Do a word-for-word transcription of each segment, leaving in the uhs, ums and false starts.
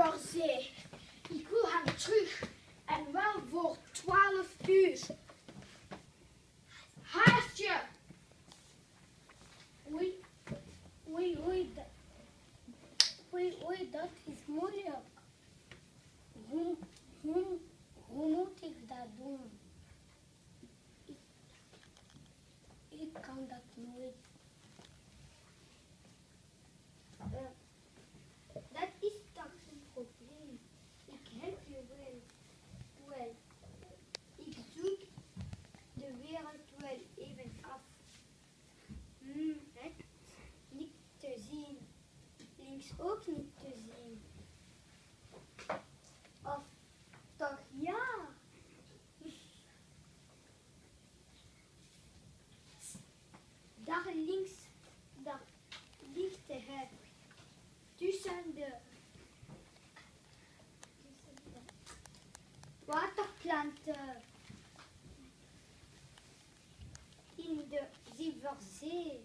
Zee. Ik wil hem terug. En wel voor twaalf uur. Haast je! Oei, oei, oei, dat, oei, oei, dat is moeilijk. Hoe, hoe, hoe moet ik dat doen? Ik, ik kan dat nooit. Uh, dat is toch een probleem. Ik help je wel. Wel, ik zoek de wereld wel even af. Hmm, rechts niet te zien. Links ook niet te zien. Of toch ja? Daar links, daar ligt de heg. Tussen de, tussen de waterplanten in de Zilverzee.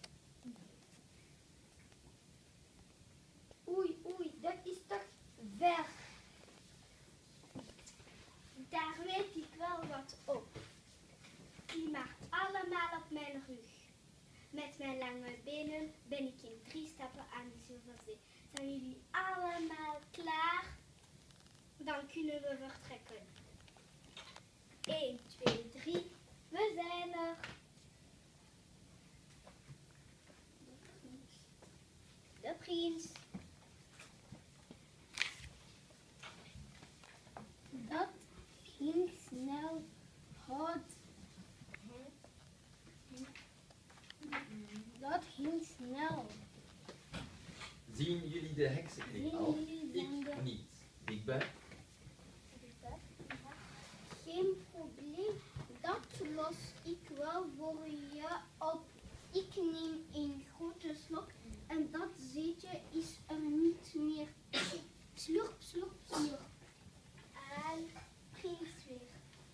Oei, oei, dat is toch ver. Daar weet ik wel wat op. Die maakt allemaal op mijn rug. Met mijn lange benen ben ik in drie stappen aan de Zilverzee. Zijn jullie allemaal klaar? Dan kunnen we vertrekken. één, twee, drie. We zijn er. De prins. Dat ging snel. Hot. Dat ging snel. Zien jullie de heksenkring Zien al? jullie dan Ik de- niet. Ik ben. Geen probleem. Dat los ik wel voor je op. Ik neem een grote slok en dat zeetje is er niet meer. Slurp, slurp, slurp. En prins weer.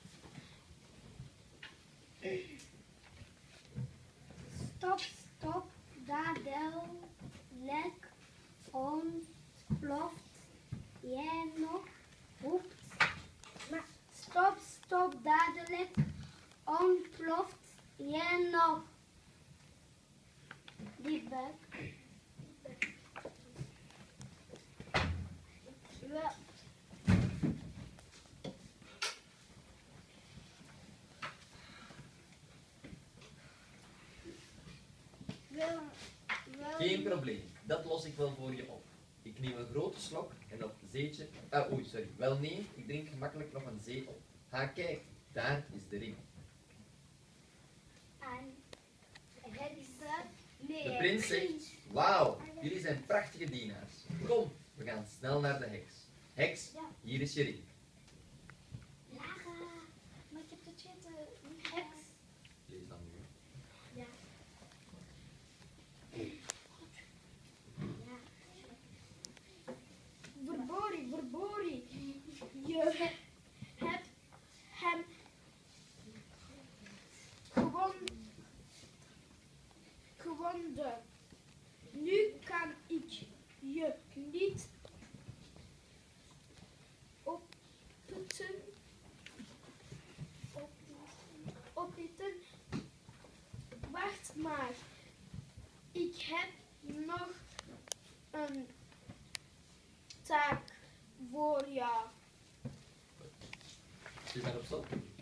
Stop, stop, dadelijk ontploft jij nog roept. Maar stop, stop, dadelijk ontploft jij nog. Dichtbij. Wel, wel, wel. Geen probleem. Dat los ik wel voor je op. Ik neem een grote slok en dat zeetje. Ah, oei, sorry. Wel nee, ik drink gemakkelijk nog een zee op. Ha, kijk, daar is de ring. En heksen. Nee, De prins zegt: Wauw, jullie zijn prachtige dienaars. Kom, we gaan snel naar de heks. Heks, hier is je ring. Lara, maar ik heb de chat niet heks. Lees dan nu. Ja. Ja. Verborie, verborie. Je hebt hem gewoon gewonnen. Nu kan ik je niet opputten. Opputten. Wacht maar. Ik heb nog een taak voor jou. Zit maar op stop.